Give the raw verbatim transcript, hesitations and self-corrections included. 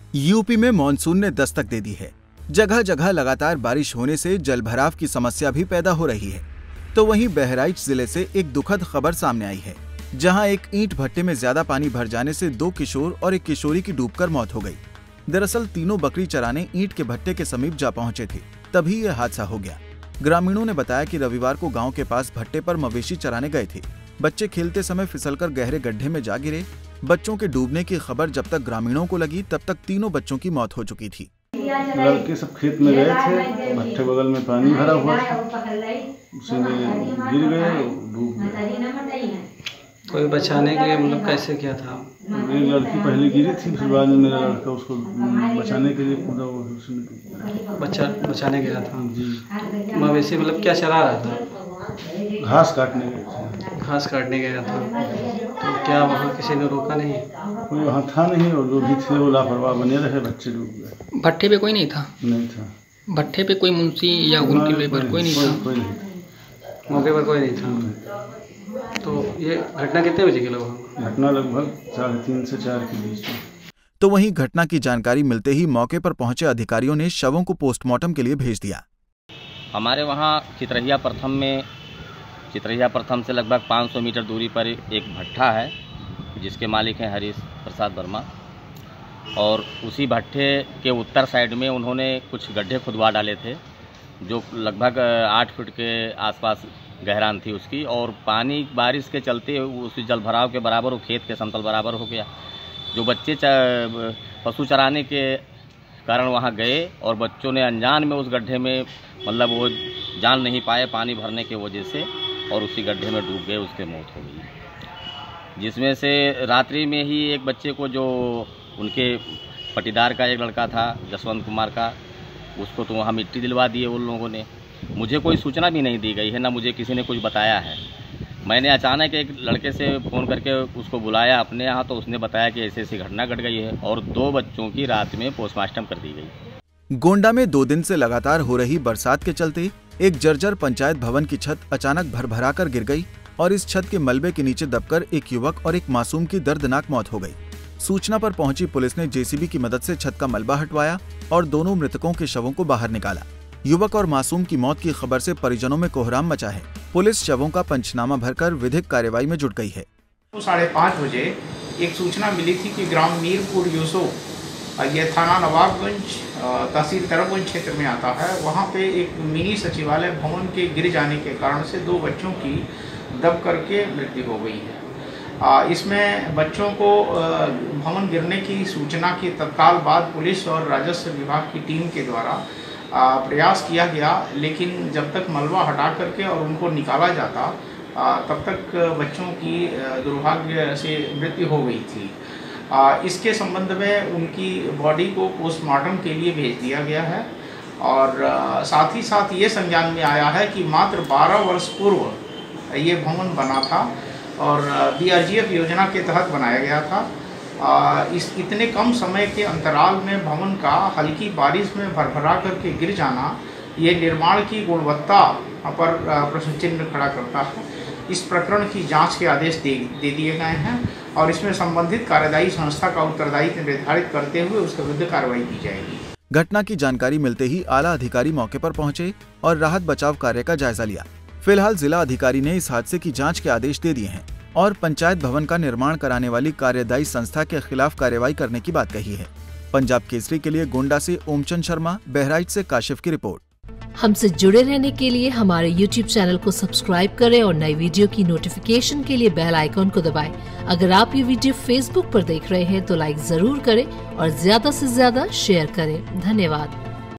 UP में monsoon ने दस्तक दे दी है। जगह जगह लगातार बारिश होने से जलभराव की समस्या भी पैदा हो रही है। तो वहीं बहराइच जिले से एक दुखद खबर सामने आई है, जहां एक ईंट भट्टे में ज्यादा पानी भर जाने से दो किशोर और एक किशोरी की डूबकर मौत हो गई। दरअसल तीनों बकरी चराने ईंट के भट्टे के समीप जा पहुंचे थे, तभी यह हादसा हो गया। ग्रामीणों ने बताया कि रविवार को गांव के पास भट्टे पर मवेशी चराने गए थे। बच्चे खेलते समय फिसलकर गहरे गड्ढे में जा गिरे। बच्चों के डूबने की खबर जब तक ग्रामीणों को लगी, तब तक तीनों बच्चों की मौत हो चुकी थी। लड़के सब खेत में गए थे, भट्टे बगल में पानी भरा हुआ था, उसी में गिर गए, डूब गए। कोई बचाने के लिए मतलब कैसे क्या था? एक लड़की पहले गिरी थी, फिर बाद में मेरा लड़का उसको बचाने के लिए कूदा, उसमें बचा बचाने गया था जी। मवेशी मतलब क्या चला रहा था? घास काटने गए थे। घास काटने गया था, तो क्या वहाँ किसी ने रोका नहीं? कोई वहाँ था नहीं, और जो भी थे वो लापरवाह बने रहे, बच्चे डूब गए। भट्टे पे कोई नहीं था? नहीं था। भट्टे पे कोई मुंशी या उनकी लेबर कोई नहीं था? कोई नहीं, मौके पर कोई नहीं था। तो ये घटना कितने बजे की लगभग? घटना लगभग साढ़े तीन से चार के बीच में। तो वहीं घटना की जानकारी मिलते ही मौके पर पहुंचे अधिकारियों ने शवों को पोस्टमार्टम के लिए भेज दिया। हमारे वहाँ चित्रहिया प्रथम में चित्रहिया प्रथम से लगभग पाँच सौ मीटर दूरी पर एक भट्ठा है, जिसके मालिक हैं हरीश प्रसाद वर्मा। और उसी भट्ठे के उत्तर साइड में उन्होंने कुछ गड्ढे खुदवा डाले थे, जो लगभग आठ फुट के आसपास गहरान थी उसकी। और पानी बारिश के चलते उस जलभराव के बराबर वो खेत के समतल बराबर हो गया। जो बच्चे पशु चराने के कारण वहाँ गए और बच्चों ने अनजान में उस गड्ढे में मतलब वो जान नहीं पाए पानी भरने की वजह से, और उसी गड्ढे में डूब गए, उसकी मौत हो गई। जिसमें से रात्रि में ही एक बच्चे को, जो उनके पटीदार का एक लड़का था जसवंत कुमार का, उसको तो वहाँ मिट्टी दिलवा दिए उन लोगों ने। मुझे कोई सूचना भी नहीं दी गई है, ना मुझे किसी ने कुछ बताया है। मैंने अचानक एक लड़के से फ़ोन करके उसको बुलाया अपने यहाँ, तो उसने बताया कि ऐसी ऐसी घटना घट गई है, और दो बच्चों की रात में पोस्टमार्टम कर दी गई। गोंडा में दो दिन से लगातार हो रही बरसात के चलते एक जर्जर पंचायत भवन की छत अचानक भरभरा कर गिर गई, और इस छत के मलबे के नीचे दबकर एक युवक और एक मासूम की दर्दनाक मौत हो गई। सूचना पर पहुंची पुलिस ने जेसीबी की मदद से छत का मलबा हटवाया और दोनों मृतकों के शवों को बाहर निकाला। युवक और मासूम की मौत की खबर से परिजनों में कोहराम मचा है। पुलिस शवों का पंचनामा भरकर विधिक कार्रवाई में जुट गई है। तो साढ़े पाँच बजे एक सूचना मिली थी कि ग्राम मीरपुर यूसो, यह थाना नवाबगंज तहसील तरबगंज क्षेत्र में आता है, वहाँ पे एक मिनी सचिवालय भवन के गिर जाने के कारण से दो बच्चों की दब करके मृत्यु हो गई है। इसमें बच्चों को भवन गिरने की सूचना के तत्काल बाद पुलिस और राजस्व विभाग की टीम के द्वारा प्रयास किया गया, लेकिन जब तक मलबा हटा करके और उनको निकाला जाता, तब तक बच्चों की दुर्भाग्य से मृत्यु हो गई थी। इसके संबंध में उनकी बॉडी को पोस्टमार्टम के लिए भेज दिया गया है, और साथ ही साथ ये संज्ञान में आया है कि मात्र बारह वर्ष पूर्व ये भवन बना था और बीआरजीएफ योजना के तहत बनाया गया था। आ, इस इतने कम समय के अंतराल में भवन का हल्की बारिश में भरभरा करके गिर जाना, ये निर्माण की गुणवत्ता पर प्रश्न चिन्ह खड़ा करता है। इस प्रकरण की जांच के आदेश दे, दे दिए गए हैं, और इसमें संबंधित कार्यदायी संस्था का उत्तरदायित्व निर्धारित करते हुए उसके विरुद्ध कार्रवाई की जाएगी। घटना की जानकारी मिलते ही आला अधिकारी मौके पर पहुंचे और राहत बचाव कार्य का जायजा लिया। फिलहाल जिला अधिकारी ने इस हादसे की जांच के आदेश दे दिए हैं और पंचायत भवन का निर्माण कराने वाली कार्यदायी संस्था के खिलाफ कार्रवाई करने की बात कही है। पंजाब केसरी के लिए गोंडा से ओमचंद शर्मा, बहराइच से काशिफ की रिपोर्ट। हमसे जुड़े रहने के लिए हमारे यूट्यूब चैनल को सब्सक्राइब करें और नई वीडियो की नोटिफिकेशन के लिए बेल आइकॉन को दबाएं। अगर आप ये वीडियो फेसबुक पर देख रहे हैं तो लाइक जरूर करें और ज्यादा से ज्यादा शेयर करें। धन्यवाद।